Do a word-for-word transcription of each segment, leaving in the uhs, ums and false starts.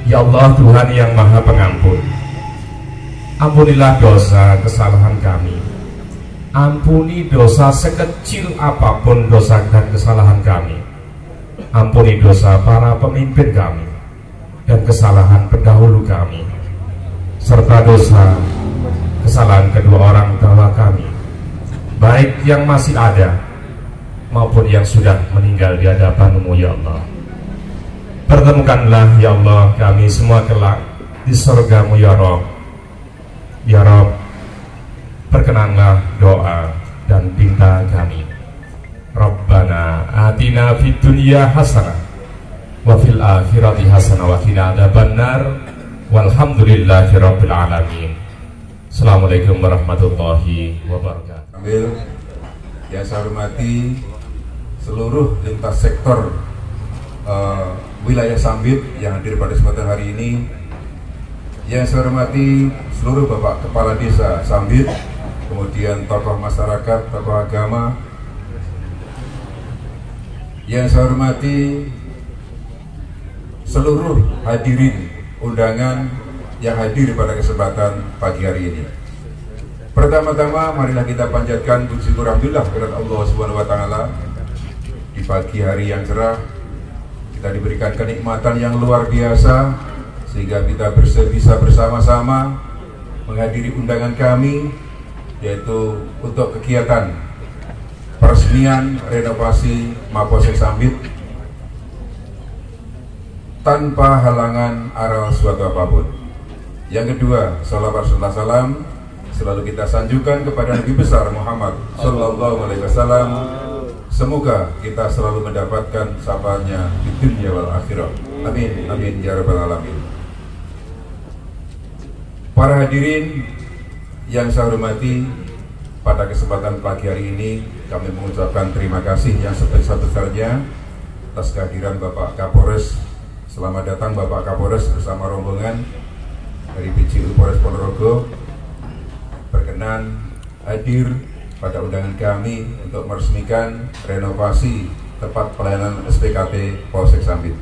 Ya Allah, Tuhan yang Maha Pengampun, ampunilah dosa kesalahan kami. Ampuni dosa sekecil apapun dosa dan kesalahan kami. Ampuni dosa para pemimpin kami dan kesalahan pendahulu kami, serta dosa kesalahan kedua orang tua kami, baik yang masih ada maupun yang sudah meninggal di hadapan-Mu ya Allah. Pertemukanlah ya Allah kami semua kelak di surga-Mu ya Rabb. Ya Rabb, perkenanlah doa dan pinta kami. Rabbana atina fid dunya hasanah wa fil akhirati hasanah wa qina adzabannar. Walhamdulillahi rabbil alamin. Assalamualaikum warahmatullahi wabarakatuh. Ambil yang saya hormati seluruh lintas sektor uh, wilayah Sambit yang hadir pada kesempatan hari ini. Yang saya hormati seluruh Bapak Kepala Desa Sambit, kemudian tokoh masyarakat, tokoh agama. Yang saya hormati seluruh hadirin undangan yang hadir pada kesempatan pagi hari ini. Pertama-tama marilah kita panjatkan puji syukur alhamdulillah kepada Allah Subhanahu wa taala. Di pagi hari yang cerah kita diberikan kenikmatan yang luar biasa sehingga kita bisa bersama-sama menghadiri undangan kami, yaitu untuk kegiatan peresmian renovasi Mapolsek Sambit tanpa halangan aral suatu apapun. Yang kedua, sholawat serta salam selalu kita sanjungkan kepada Nabi besar Muhammad Sallallahu Alaihi Wasallam. Semoga kita selalu mendapatkan sahabatnya di dunia wal akhirah. Amin, amin ya rabbal alamin. Para hadirin yang saya hormati, pada kesempatan pagi hari ini kami mengucapkan terima kasih yang sebesar-besarnya atas kehadiran Bapak Kapolres. Selamat datang Bapak Kapolres bersama rombongan dari P J U Polres Ponorogo berkenan hadir pada undangan kami untuk meresmikan renovasi tempat pelayanan S P K T Polsek Sambit.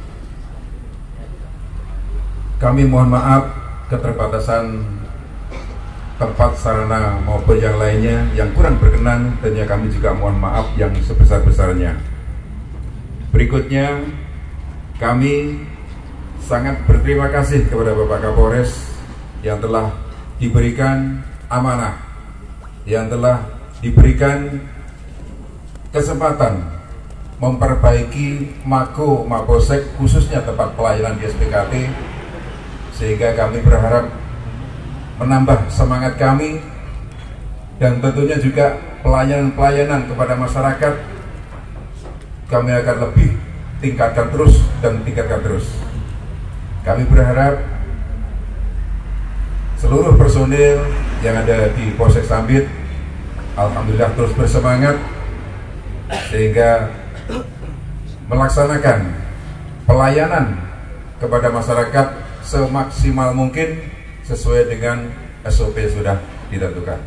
Kami mohon maaf keterbatasan tempat sarana maupun yang lainnya yang kurang berkenan, dan ya kami juga mohon maaf yang sebesar-besarnya. Berikutnya kami sangat berterima kasih kepada Bapak Kapolres yang telah diberikan amanah, yang telah diberikan kesempatan memperbaiki Mako Mapolsek, khususnya tempat pelayanan di S P K T, sehingga kami berharap menambah semangat kami dan tentunya juga pelayanan-pelayanan kepada masyarakat kami akan lebih tingkatkan terus dan tingkatkan terus. Kami berharap seluruh personil yang ada di Polsek Sambit alhamdulillah terus bersemangat sehingga melaksanakan pelayanan kepada masyarakat semaksimal mungkin sesuai dengan S O P yang sudah ditentukan.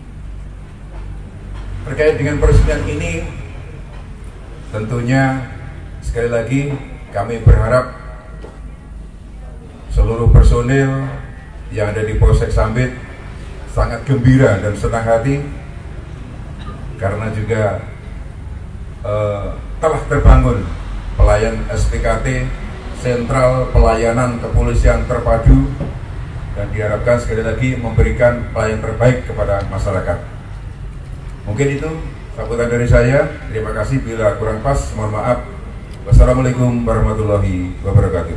Terkait dengan peresmian ini, tentunya sekali lagi kami berharap seluruh personil yang ada di Polsek Sambit sangat gembira dan senang hati karena juga eh, telah terbangun pelayan S P K T, Sentral Pelayanan Kepolisian Terpadu, dan diharapkan sekali lagi memberikan pelayanan terbaik kepada masyarakat. Mungkin itu sambutan dari saya. Terima kasih, bila kurang pas mohon maaf. Wassalamualaikum warahmatullahi wabarakatuh.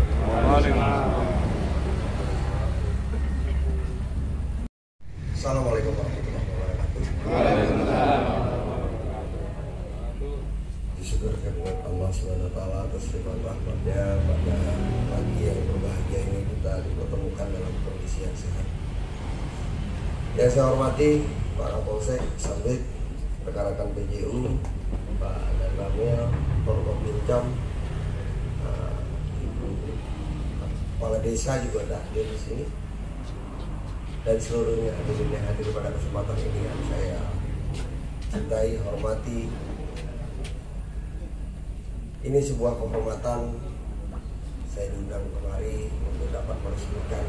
Assalamualaikum warahmatullahi wabarakatuh. Disyukurkan kepada Allah subhanahu wa taala atas limpahan rahmatnya pada pagi yang berbahagia ini kita dipertemukan dalam kondisi yang sehat. Yang saya hormati para Polsek Sambit, rekan-rekan P J U, Pak dan Ramil, Forkopincam, uh, Ibu Kepala Desa juga ada hadir di sini, dan seluruhnya hadirin yang hadir pada kesempatan ini yang saya cintai, hormati. Ini sebuah kehormatan saya diundang kemari untuk dapat meresmikan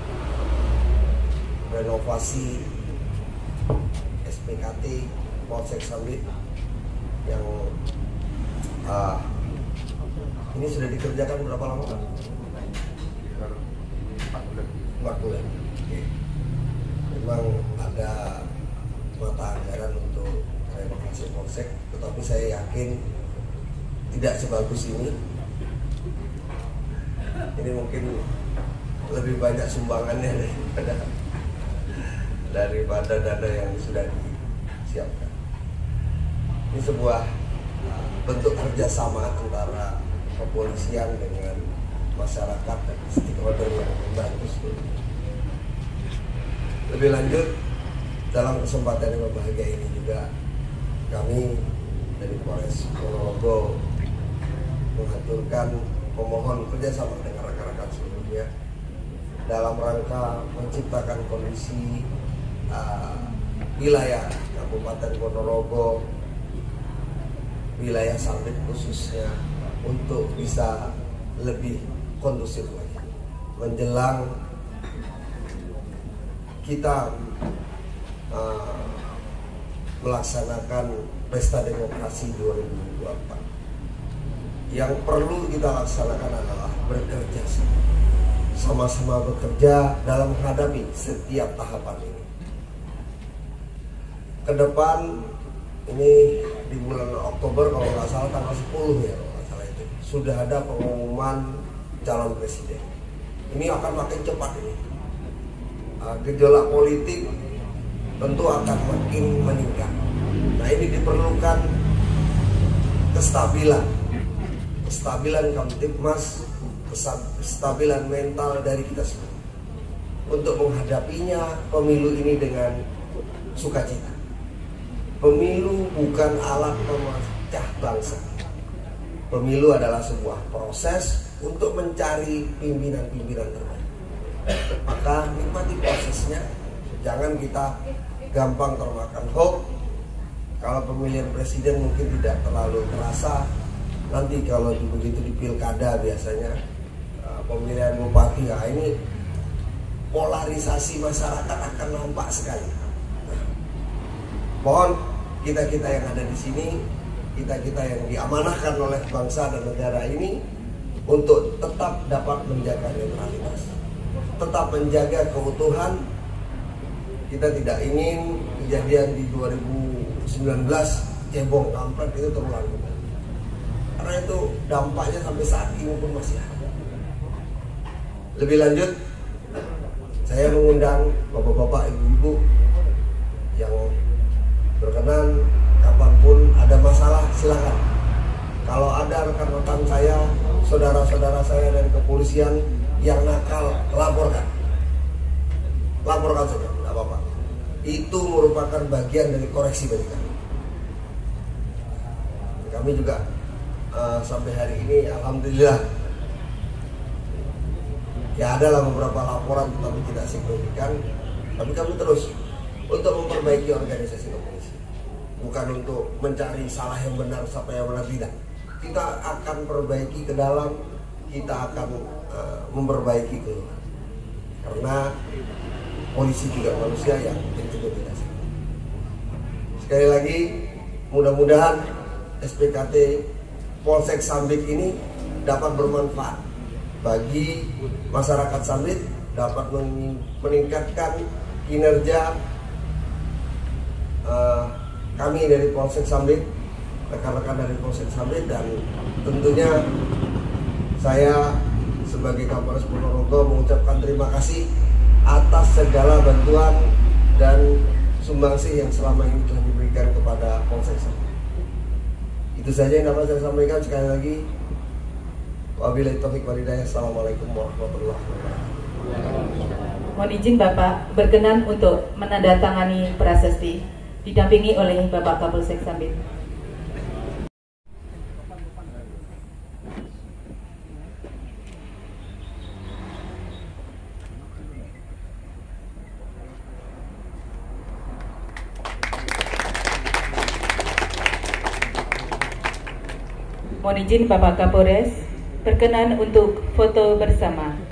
renovasi S P K T Polsek Sambit yang uh, ini sudah dikerjakan berapa lama Pak? empat bulan. Oke. Memang ada mata anggaran untuk renovasi polsek, tetapi saya yakin tidak sebagus ini. Ini mungkin lebih banyak sumbangannya daripada daripada dana yang sudah disiapkan. Ini sebuah bentuk kerjasama antara kepolisian dengan masyarakat dan stakeholder yang bagus. Lebih lanjut, dalam kesempatan yang berbahagia ini juga kami dari Polres Ponorogo mengaturkan memohon kerjasama dengan rekan-rekan seluruhnya dalam rangka menciptakan kondisi uh, wilayah Kabupaten Ponorogo, wilayah Sambit khususnya untuk bisa lebih kondusif lagi menjelang kita uh, melaksanakan pesta demokrasi dua ribu dua puluh empat. Yang perlu kita laksanakan adalah bekerja sama-sama bekerja dalam menghadapi setiap tahapan ini. Ke depan ini di bulan Oktober kalau nggak salah tanggal sepuluh ya kalau nggak salah itu sudah ada pengumuman calon presiden. Ini akan makin cepat ini. Uh, gejolak politik tentu akan makin meningkat. Nah ini diperlukan kestabilan, kestabilan Kamtibmas, kestabilan mental dari kita semua untuk menghadapinya pemilu ini dengan sukacita. Pemilu bukan alat pemecah bangsa. Pemilu adalah sebuah proses untuk mencari pimpinan-pimpinan terbaik. Maka nikmati prosesnya, jangan kita gampang termakan hoax. Kalau pemilihan presiden mungkin tidak terlalu terasa, nanti kalau begitu di pilkada biasanya pemilihan bupati, nah ini polarisasi masyarakat akan nampak sekali. Nah, mohon kita-kita yang ada di sini, kita-kita yang diamanahkan oleh bangsa dan negara ini untuk tetap dapat menjaga netralitas, tetap menjaga keutuhan. Kita tidak ingin kejadian di dua ribu sembilan belas cebong kampret itu terulang kembali, karena itu dampaknya sampai saat ini pun masih ada. Lebih lanjut, saya mengundang bapak-bapak, ibu-ibu yang berkenan, kapanpun ada masalah silakan. Kalau ada rekan-rekan saya, saudara-saudara saya dari kepolisian yang nakal, laporkan. Laporkan saja, tidak apa-apa. Itu merupakan bagian dari koreksi bagi kami. Kami juga uh, sampai hari ini, alhamdulillah, ya adalah beberapa laporan tetapi tidak signifikan. Tapi kami terus untuk memperbaiki organisasi kepolisian, bukan untuk mencari salah yang benar, siapa yang benar, tidak. Kita akan perbaiki ke dalam, kita akan uh, memperbaiki ke luar. Karena polisi juga manusia yang berintegritas. Sekali lagi, mudah-mudahan S P K T Polsek Sambit ini dapat bermanfaat bagi masyarakat Sambit, dapat meningkatkan kinerja uh, kami dari Polsek Sambit, rekan-rekan dari Polsek Sambit, dan tentunya saya sebagai Kapolres Ponorogo mengucapkan terima kasih atas segala bantuan dan sumbangsih yang selama ini telah diberikan kepada Polsek Sambit. Itu saja yang dapat saya sampaikan. Sekali lagi, wabillahi taufiq wal hidayah. Assalamualaikum warahmatullahi wabarakatuh. Mohon izin Bapak berkenan untuk menandatangani prasasti didampingi oleh Bapak Kapolsek Sambit. Mohon izin Bapak Kapolres berkenan untuk foto bersama.